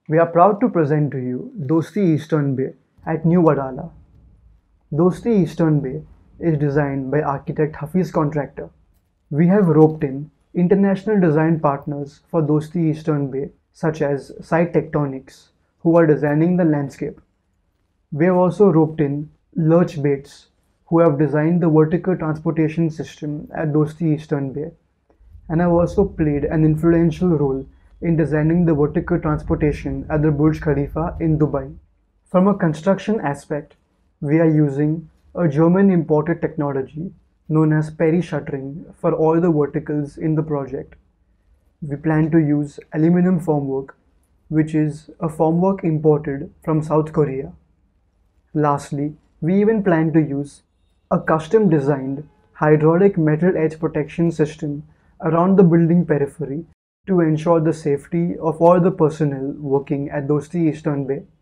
We are proud to present to you Dosti Eastern Bay at New Wadala. Dosti Eastern Bay is designed by architect Hafiz Contractor. We have roped in international design partners for Dosti Eastern Bay such as Site Tectonics, who are designing the landscape. We have also roped in Lurch Bates, who have designed the vertical transportation system at Dosti Eastern Bay, and have also played an influential role in designing the vertical transportation at the Burj Khalifa in Dubai. From a construction aspect, we are using a German imported technology known as peri-shuttering for all the verticals in the project. We plan to use aluminum formwork, which is a formwork imported from South Korea. Lastly, we even plan to use a custom designed hydraulic metal edge protection system around the building periphery to ensure the safety of all the personnel working at Dosti Eastern Bay.